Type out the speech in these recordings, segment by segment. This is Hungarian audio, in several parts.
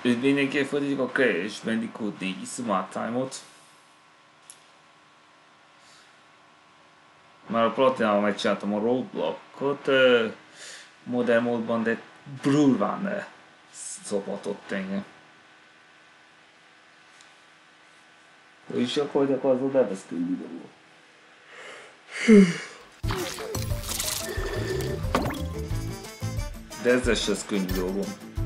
Mindenki folytatjuk a Crash Bandicoot 4 Smart Time-ot. Már a Platinával megcsináltam a Roadblockot modern módban, de durván szopatott engem. És akkor gyakorlatilag elvesz könnyű dolgok. De ez se könnyű dolgom.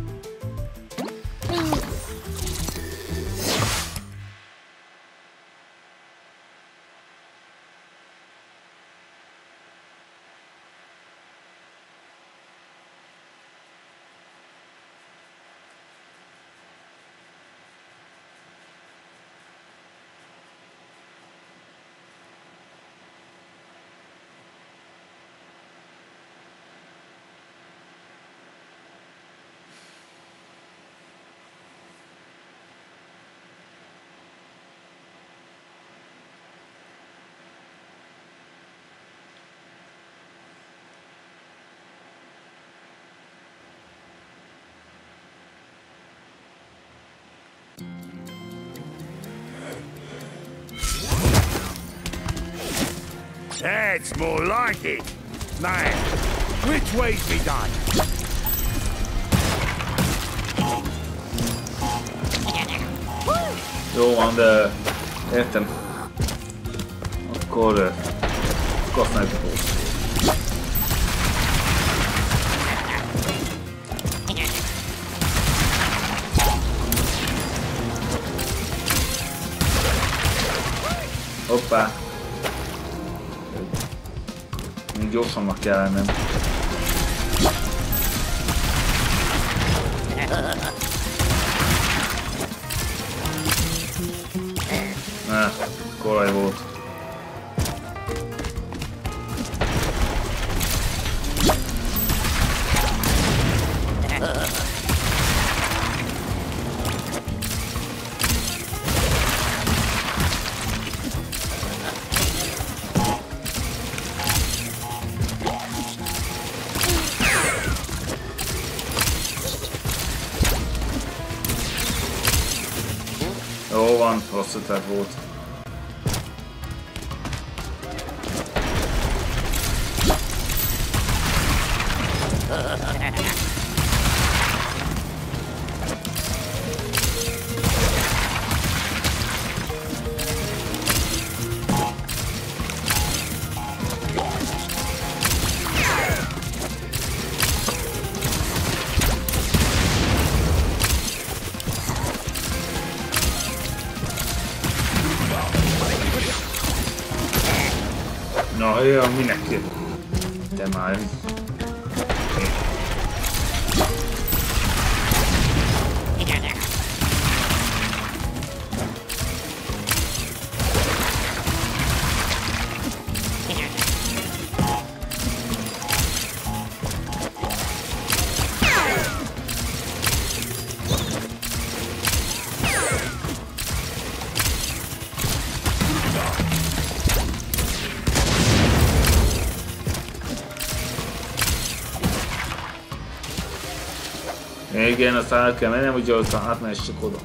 That's more like it. Now, which way's me done? Jó van, de értem. Akkor használjuk a pót. Hoppá! Még gyorsannak kell lennem. Ne, korai volt. Jó van, rossz ötlet volt. Na, olyan minek? Te már. Igen, aztán el kell mennem, hogy aztán átmehessek oda.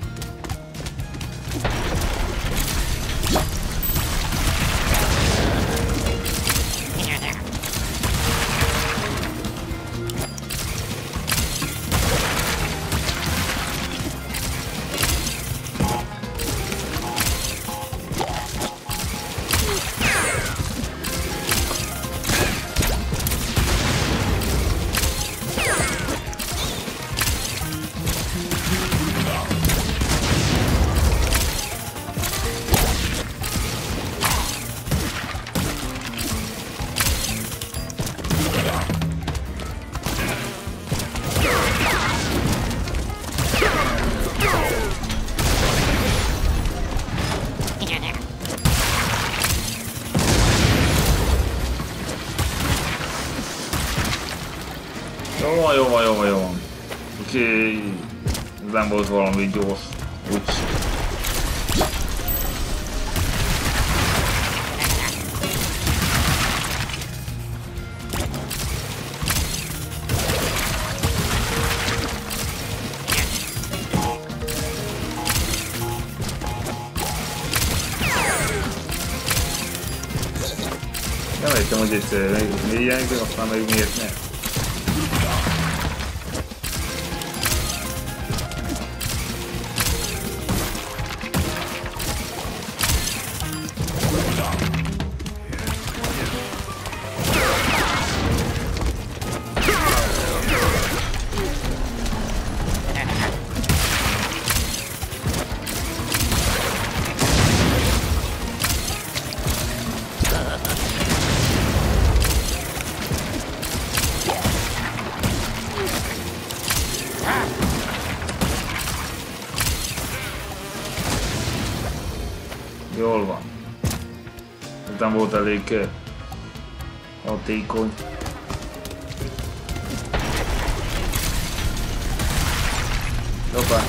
Jó van. Oké, nem volt valami gyors. Úgy. Elfelejtem, hogy egyszer mégilyen, de aztán meg miért ne? Jól van. Ez nem volt elég hatékony. Hoppá.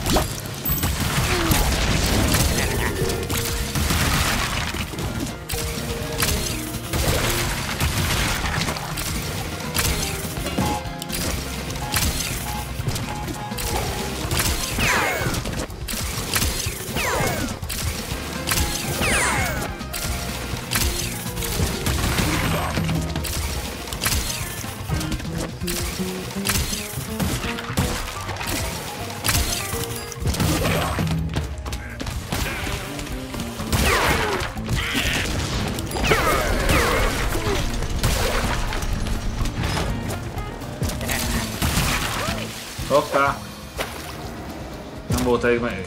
Hoppá! Nem volt elég meg...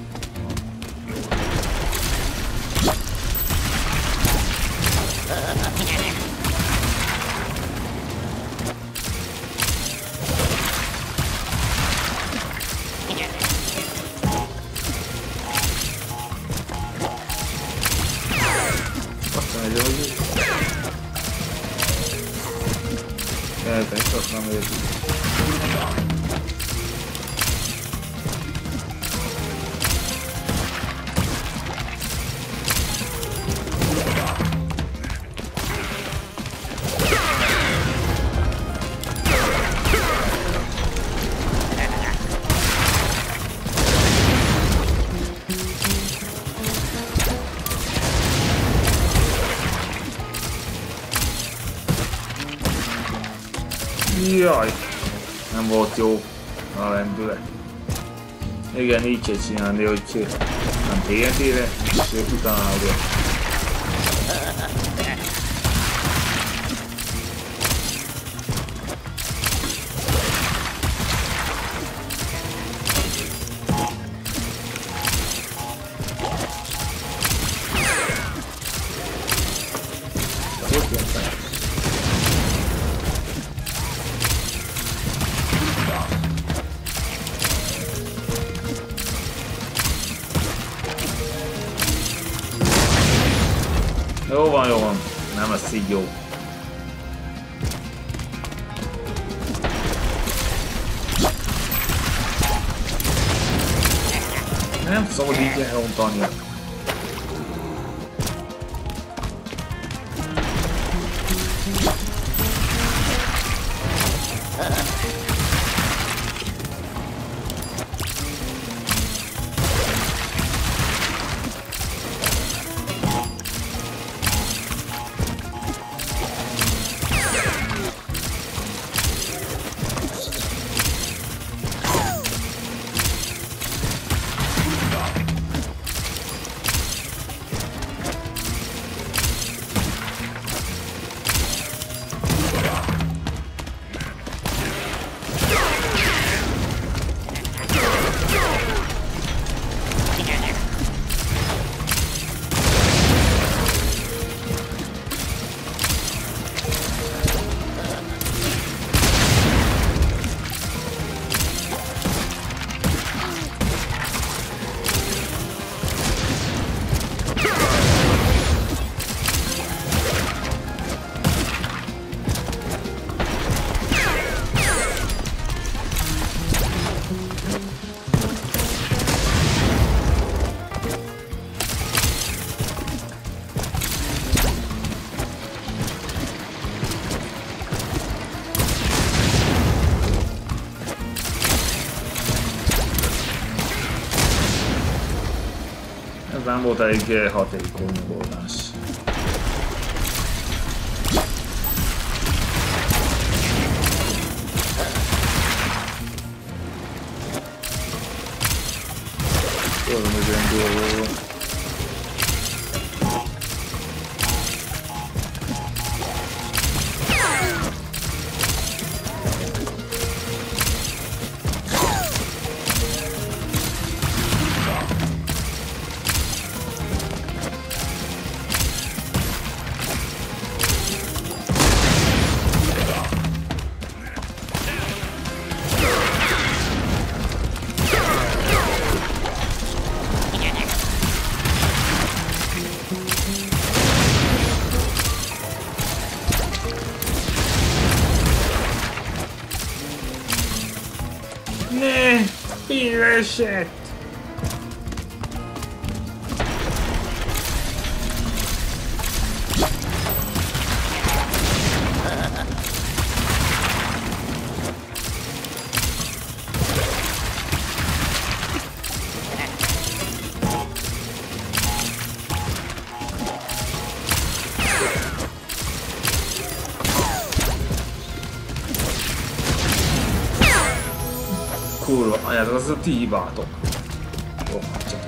Aztán egy hogy... Eltegy, azt nem értük. Jaj, nem volt jó a lendület. Igen, így kell csinálni, hogy nem TNT-re, és utána ugye. Jó van, nem lesz így jó. Nem szabad így elrontania. Ez nem volt elég hatékony megoldás. Jó. Ne, piresett! Kurva, anyád, az a ti hibátok. Jó, csak.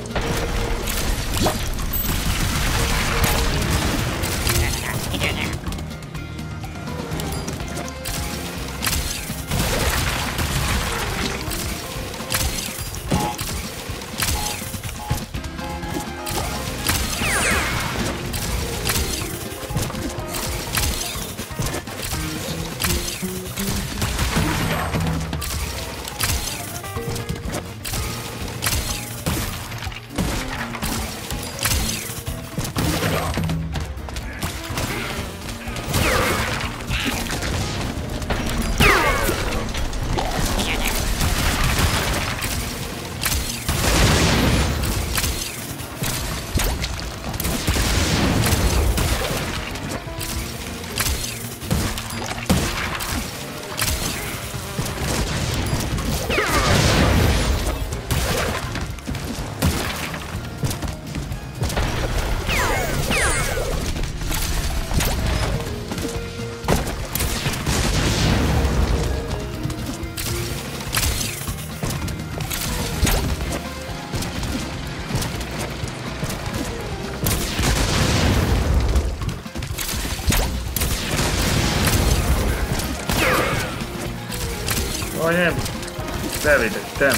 Vagy nem, bevétettem.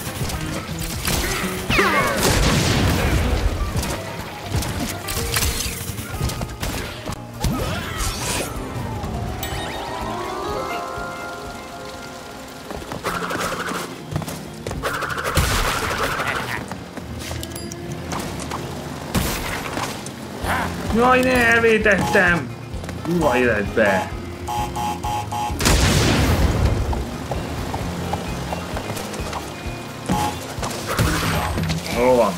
Jaj, ne, elvétettem! Húha életbe! Hol van?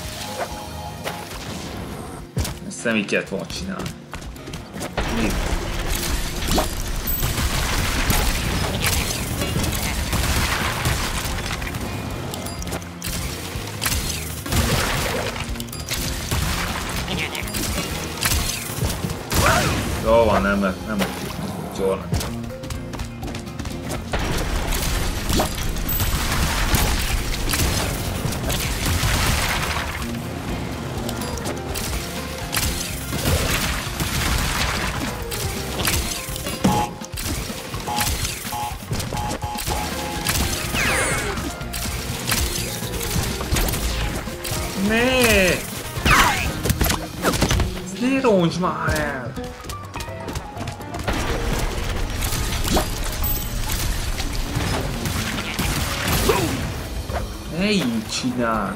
Ezt nem így kellett volna csinálni. Mi? Jó van, nem jól. Ne! Ne roncs már el! Ne így csinál!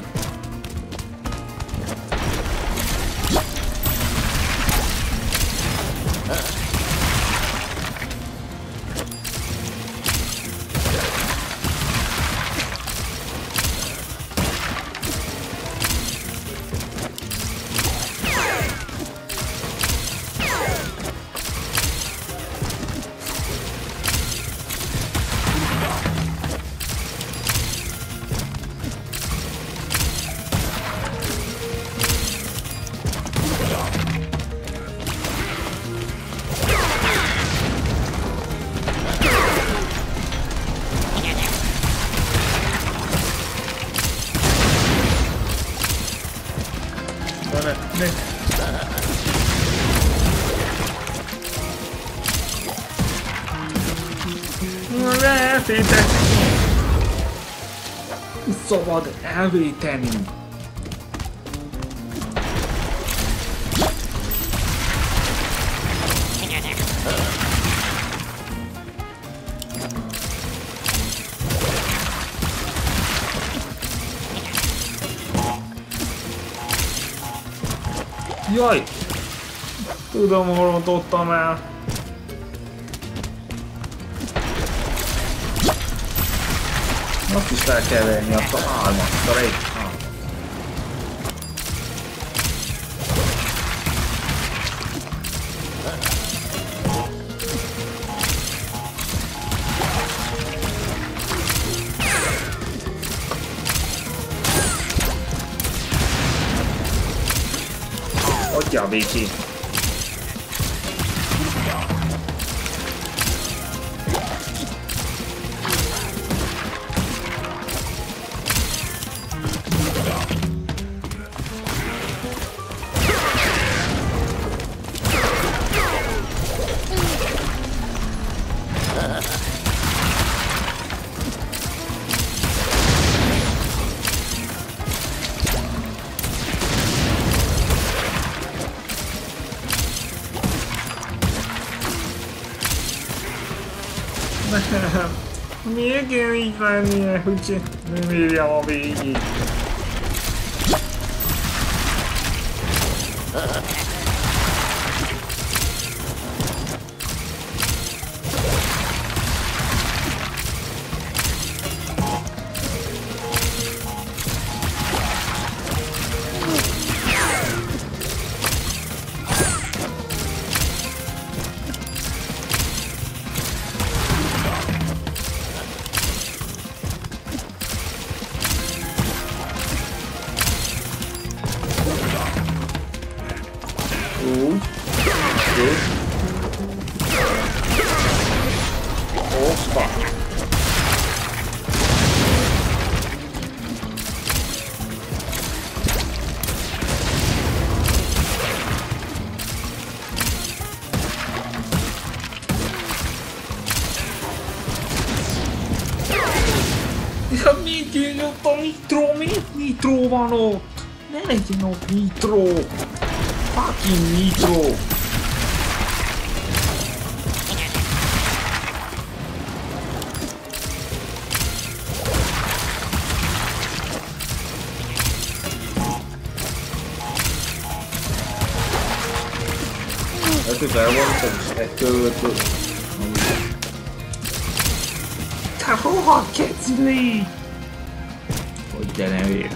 elfétek! Szabad elvéteni! Jaj! Tudom, hol rontottam el. Azt is fel kell venni, azt a álmat, a rejt. Adjál békén! Miért kell így lennie, hogy nem írjam a végig? Opa! Ja, miért ott a nitro? Miért nitro van ott? Ne legyen ott nitro! Fucking nitro! Elvontam is ettől. Te hova kecili? Hogy de nem ér.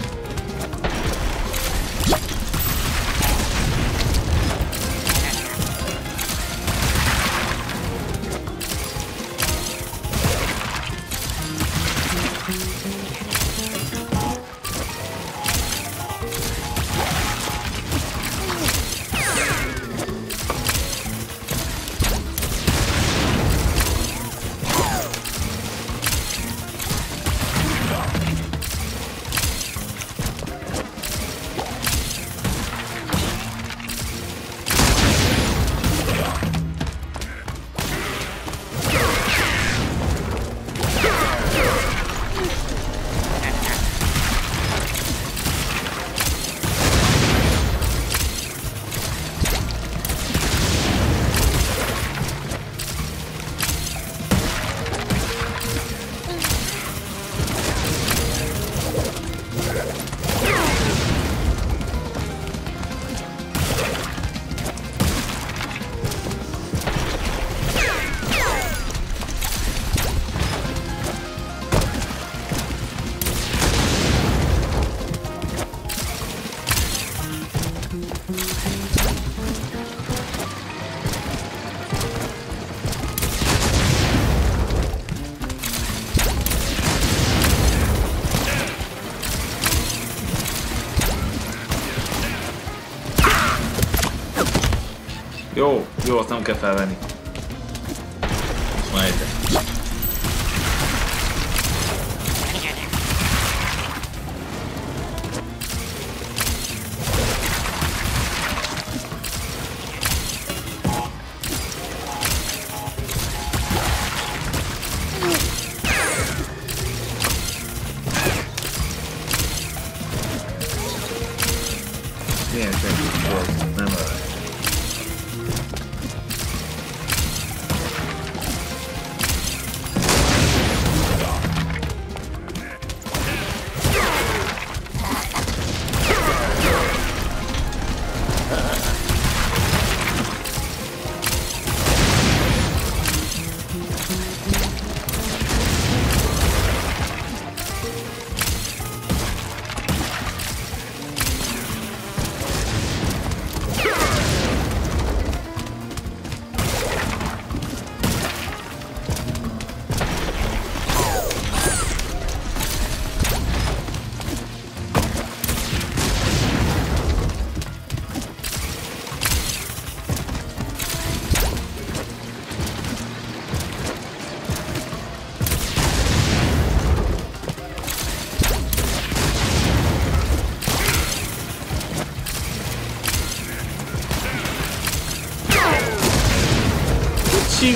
Jó, azt nem kell felvenni. Most már érte.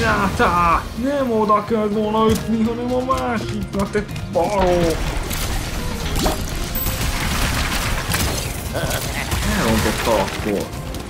csináltál? Nem oda kellett volna ütni, hanem a másikra, te baró! Elrontotta akkor.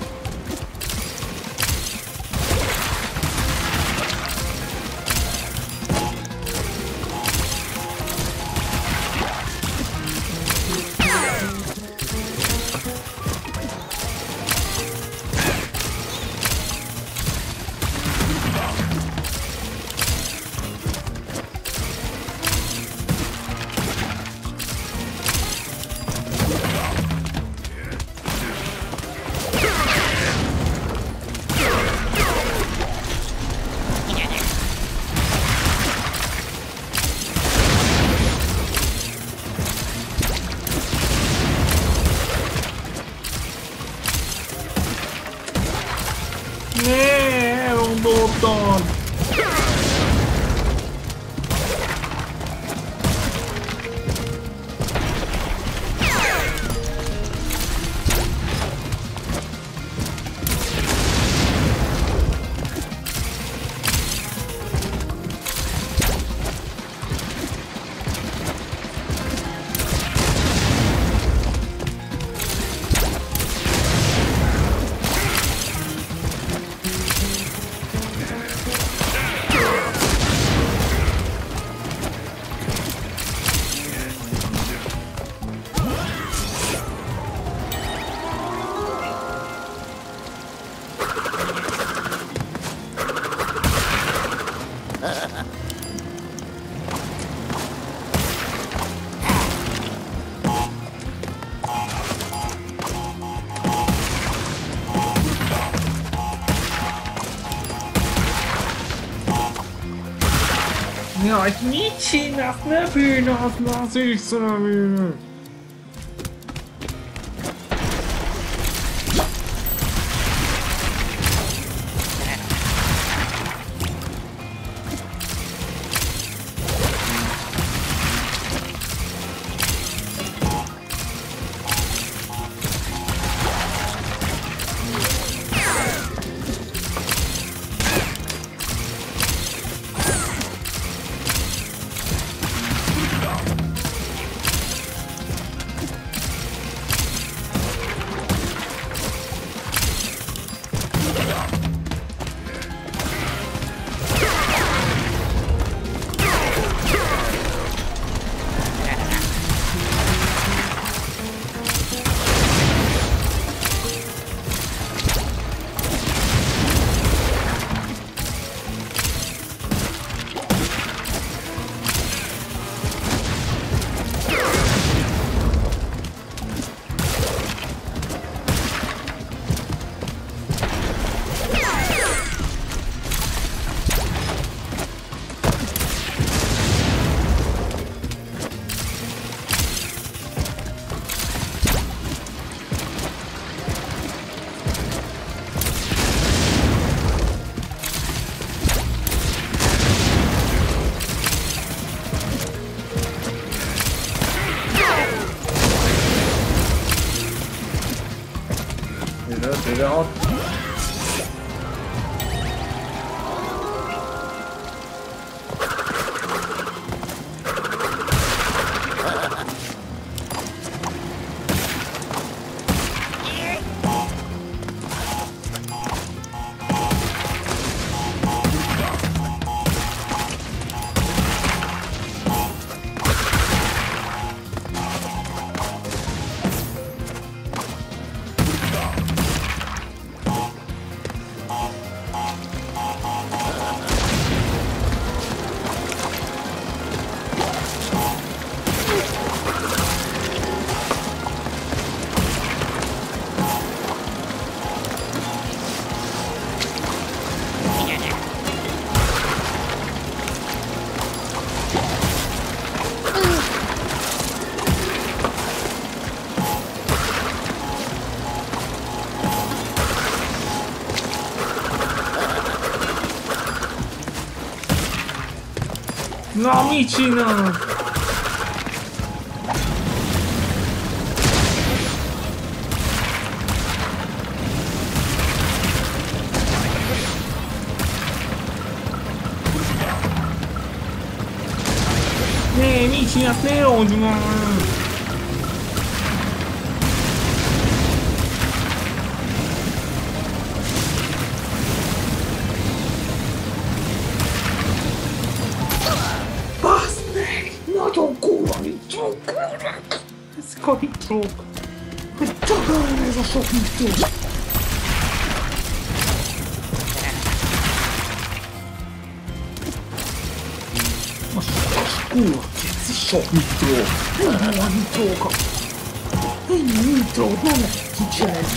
Ne, elrondoltam! Jaj, mit csinálsz? Ne bűnözd le az észrevő! Videót. Na, mit csinál? Ne, mit csinálsz? Ne old már! Baszd meg! Nagyon kurva nitrók! Ezek a nitrók! Hogy csakarol ez a sok nitrók! Kurva, keci sok nitrók! Hol a nitrók? Ennyi nitrót nem lehet kicserélni!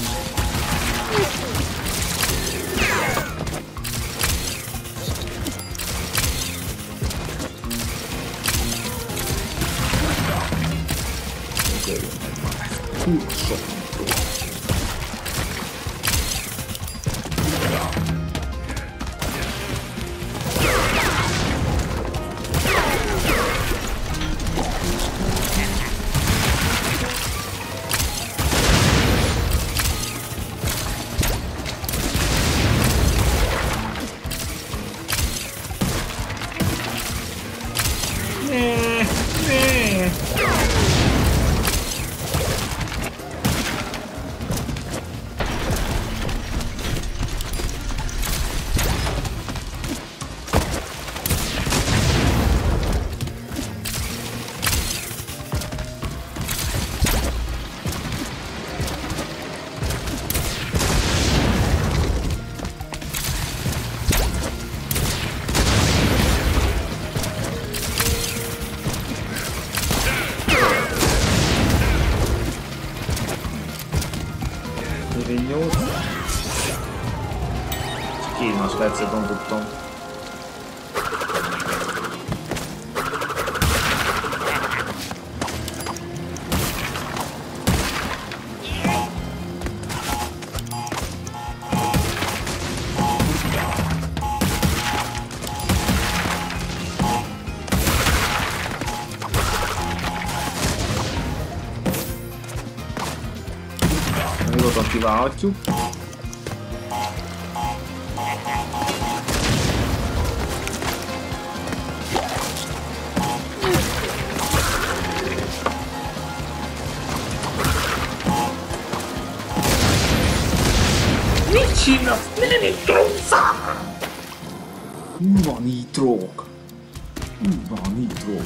Öljön meg már! Kurva sok nitrók! Csak 2 másodpercet dobtam. Nyugodtan kiválhatjuk. Mit csinálsz? Ne nitrózzál! Kurva nitrók! Kurva nitrók!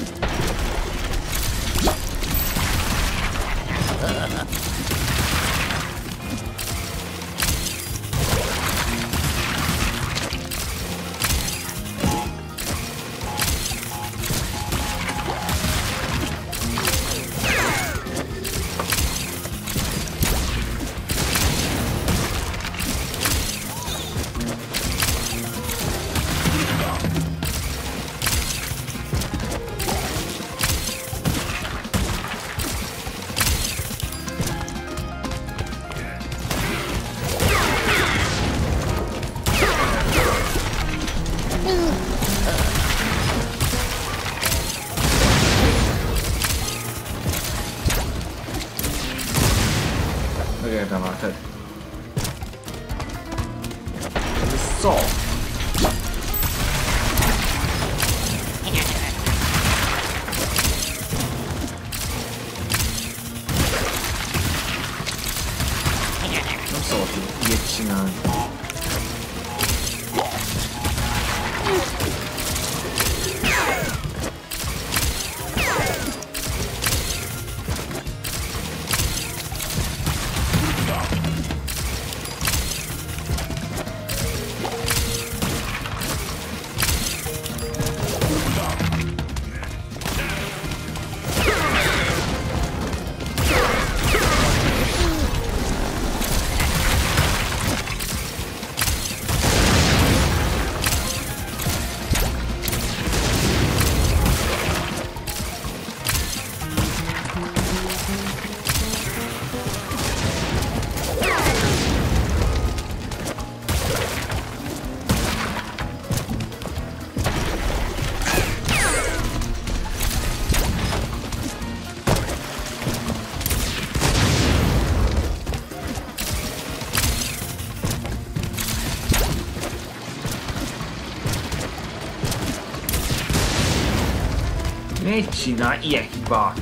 Ne csinálj ilyen hibát!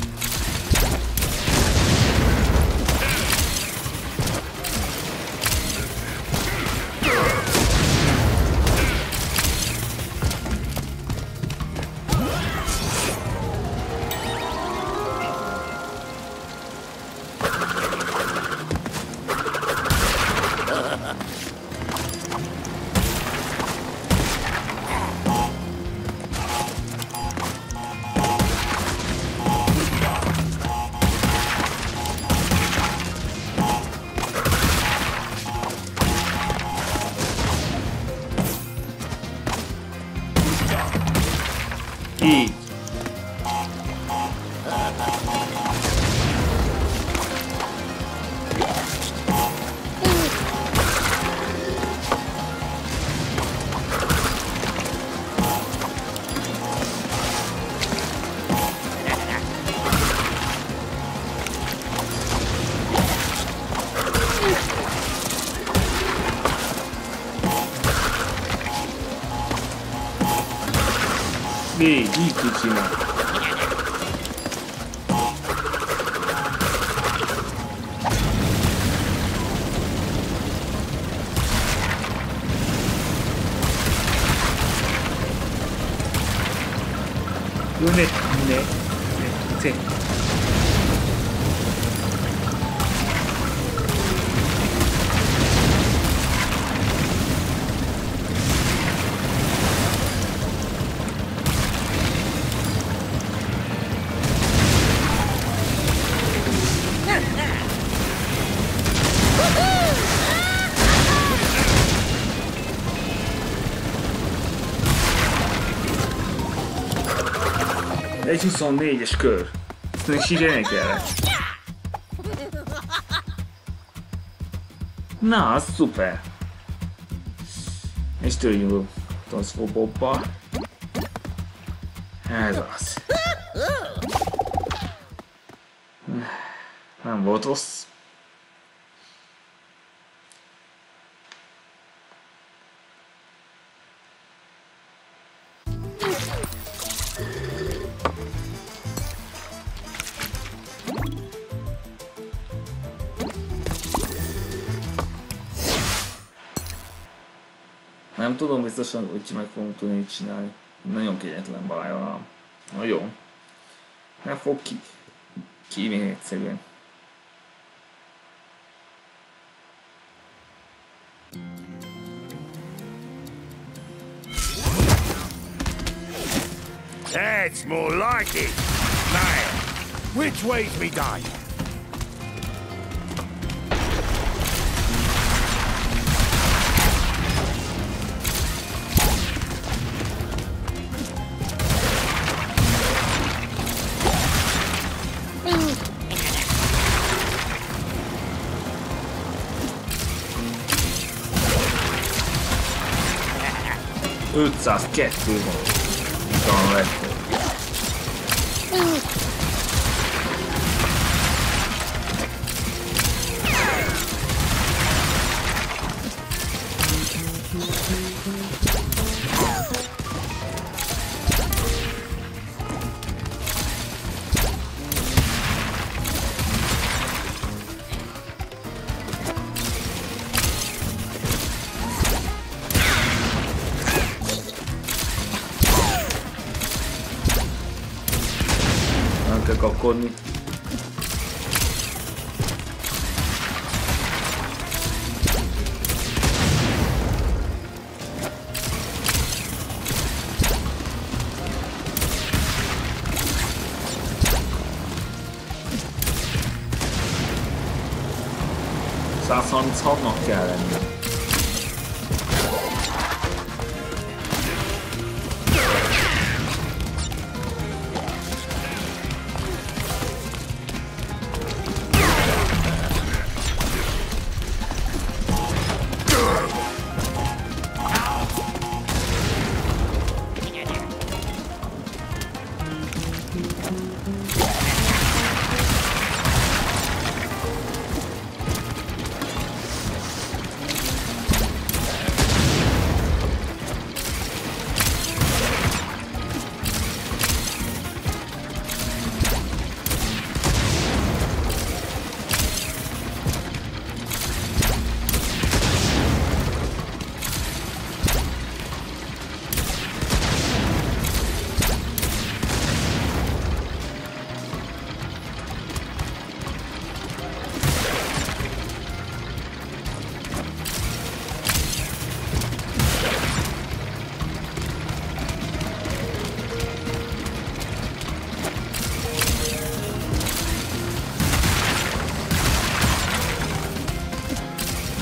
Így. Így csinál. Jó, ne. Egy 24-es kör. Ezt még sírni kellett. Na, az szuper. És tőljünk a szobobba. Ez az. Nem volt rossz. Nem tudom biztosan, hogy meg fogom tudni csinálni. Nagyon kényetlen bájolám. Na jó. Nem fog kívánni egyszerűen. That's more like it. Now, which way's me going? ...502 van. Talán lett. Nem kell kapkodni. ...136-nak kell lenni.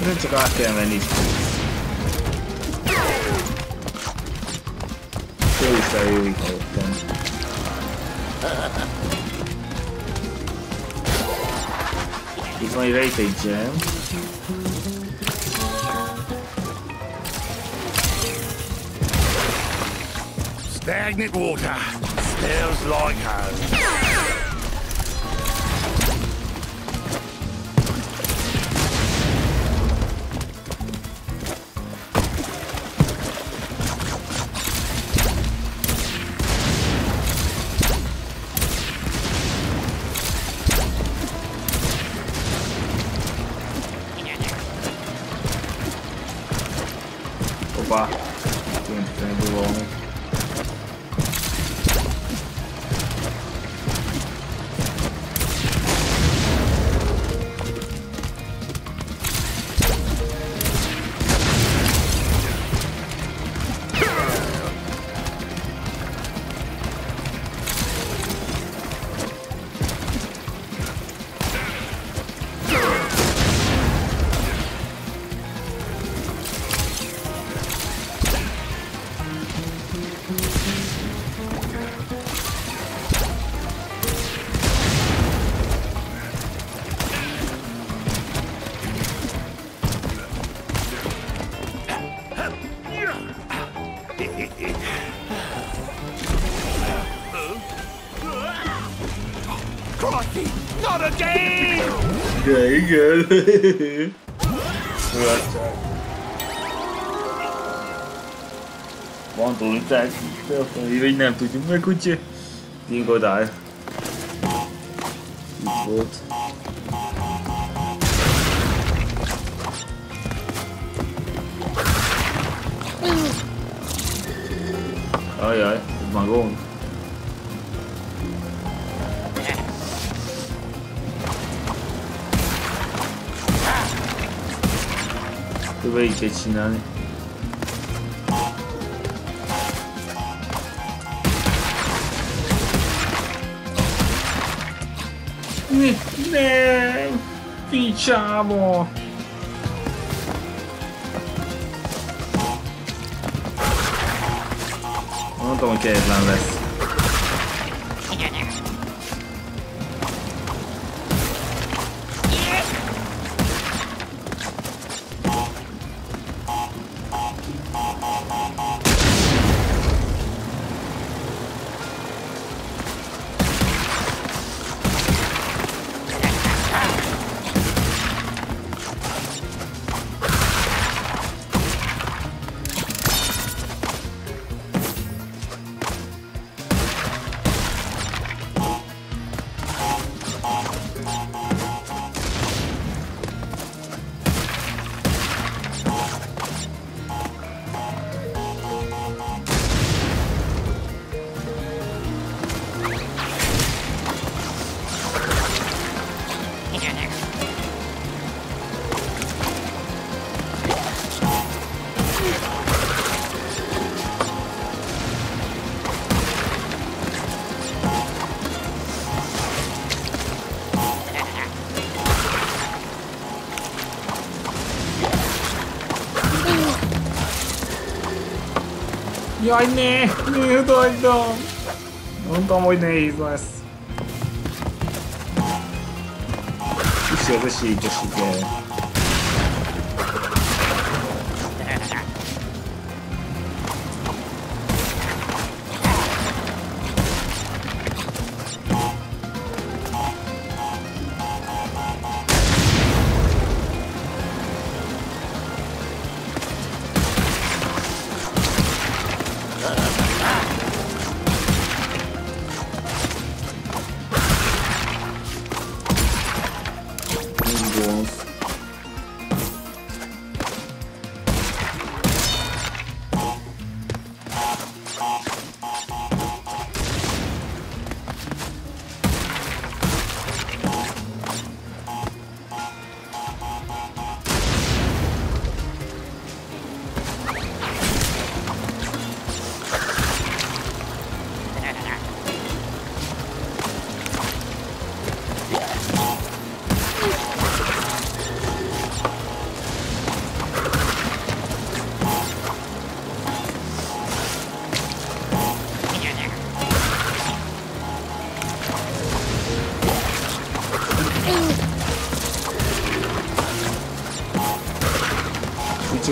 Nem csak át kell menni. Ő is eljöjjük hallottam. Itt van egy Rated Gem. Stagnant water. Smells like home. Opa, tényleg valami. Crikey! Not again! Igen. Van túlítás, így nem tudjuk meg, úgyhogy Dingodály. Itt volt. Ajaj, ez már gond. Többé így kell csinálni. Nem! Picsába! Mondtam, hogy kegyetlen lesz. Jaj, ne! Miért hagytam? Mondtam, hogy nehéz lesz. Kicsi az esélyt a siker.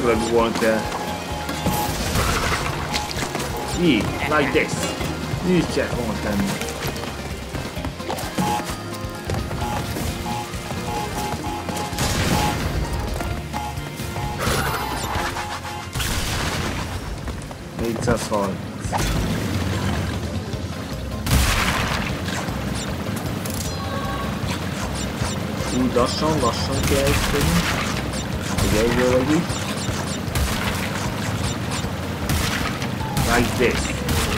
dugolni kell. Így, like this. Így kell volna tenni. Úgy lassan kell tenni. Ugye így jól együtt. Like this.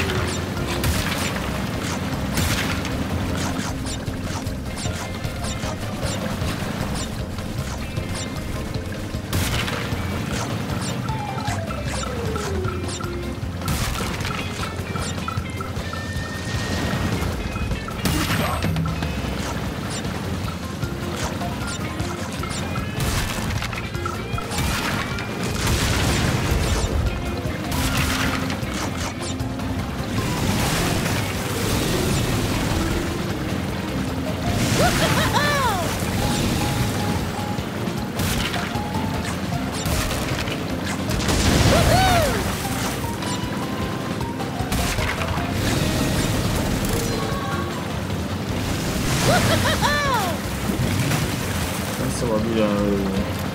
Nem szabad ugyanúgy.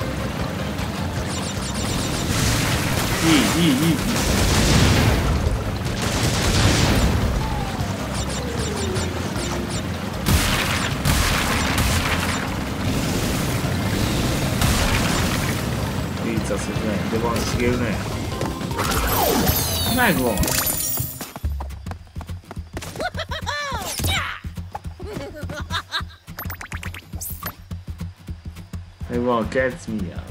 Így. Így az, hogy ne, de van skill, ne. Megvan. Megvan, cat's meow.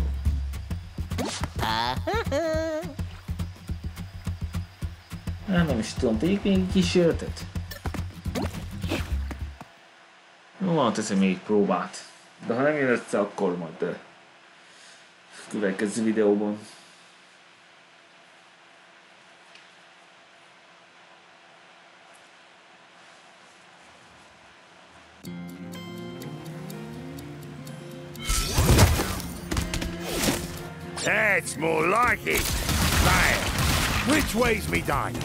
Nem is tudom, tegyük még egy kísérletet? Jó, van, teszem még próbát. De ha nem jön össze, akkor majd következő videóban. That's more like it. There. Which way's me diner?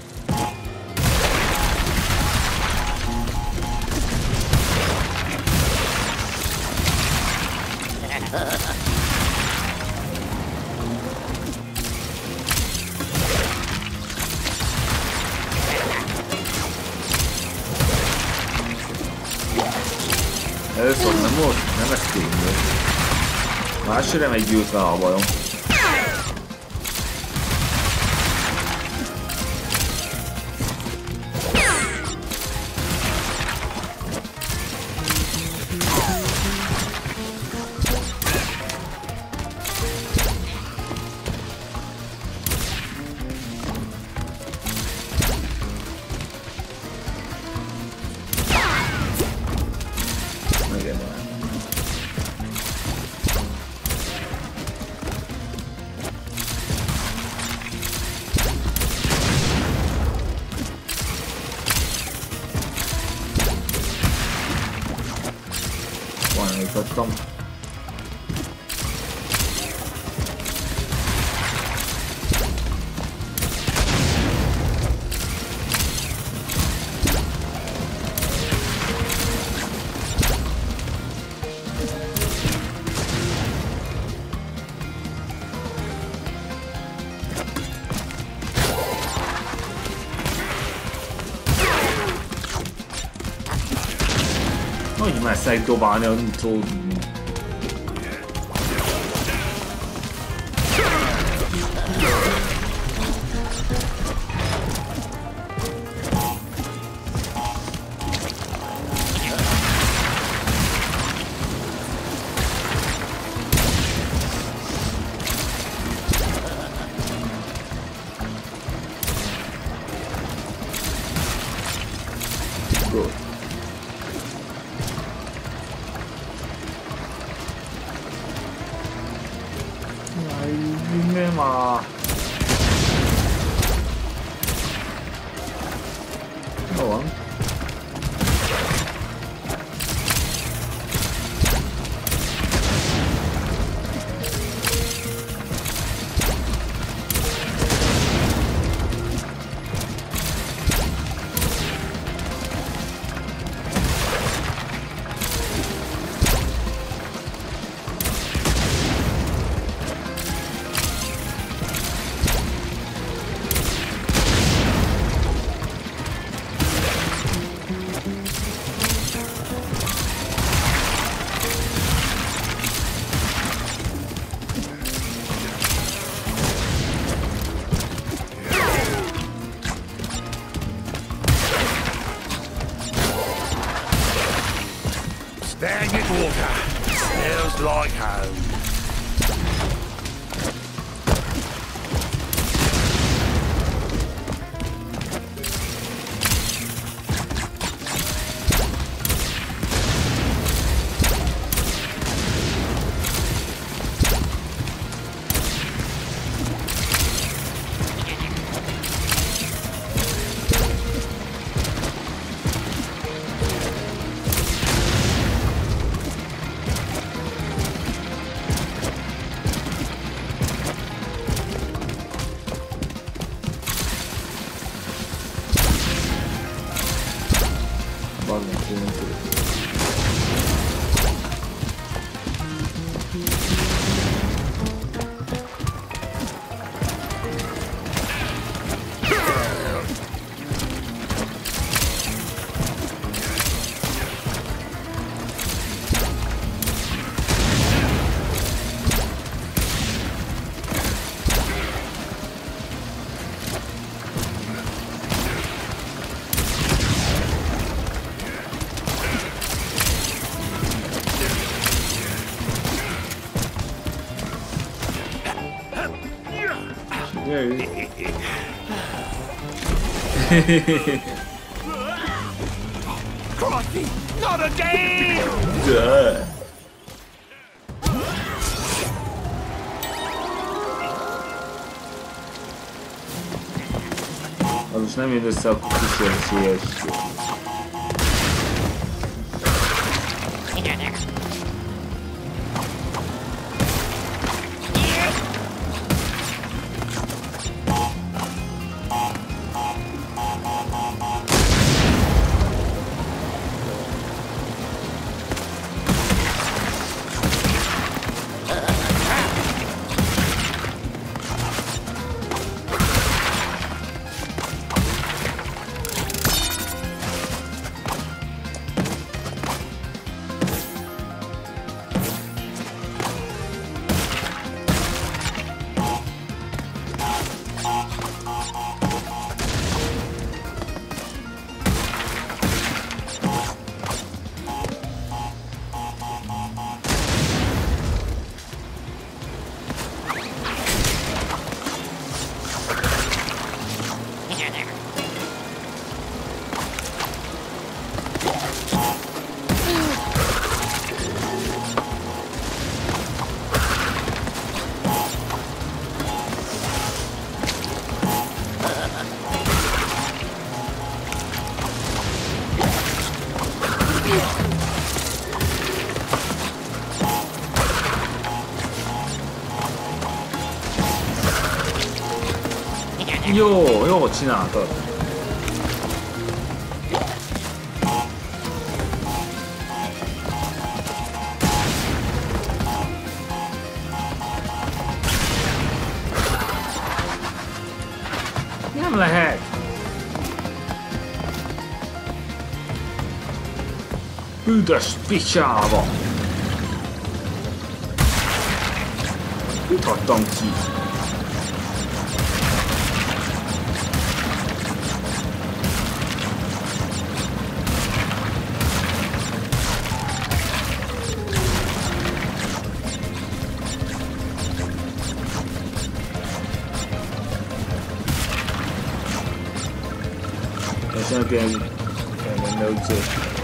Először nem volt, nem ezt tényleg. Másra megy gyűjtve a bajom. Kaptam. Hogy messze dobálni a nitrót? Good. Ay, ma. Jó van. Stagnant water. Smells like home. Crikey! Not again! Duh. Az most nem jön össze, akkor kísérlés. Jó csináltad. Nem lehet. Üdös picsába. Mit hagytam ki? Again, and no tip.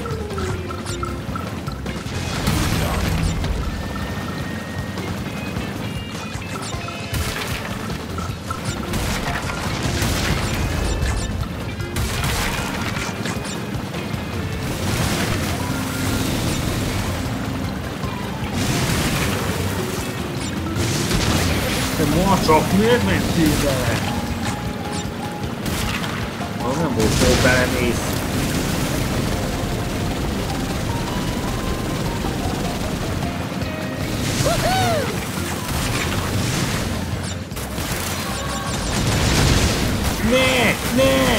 Te mocsok, miért mentél bele? Az nem volt jó, belemész. Ne!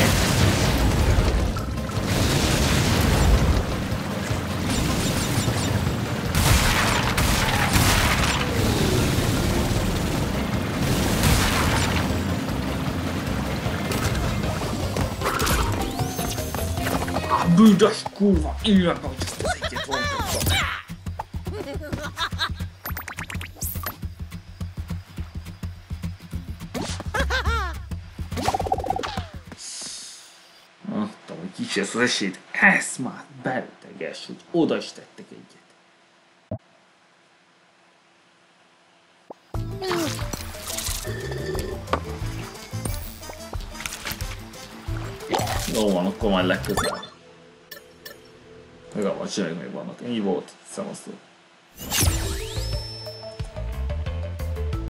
Büdös kurva, ilyenben, hogy ezt az egyet vontam. És ezt az esélyt, ezt már beteges, hogy oda is tettek egyet. Jó van, akkor majd legközelebb. Meg a vacsorák még vannak. Ennyi volt. Szevasztok.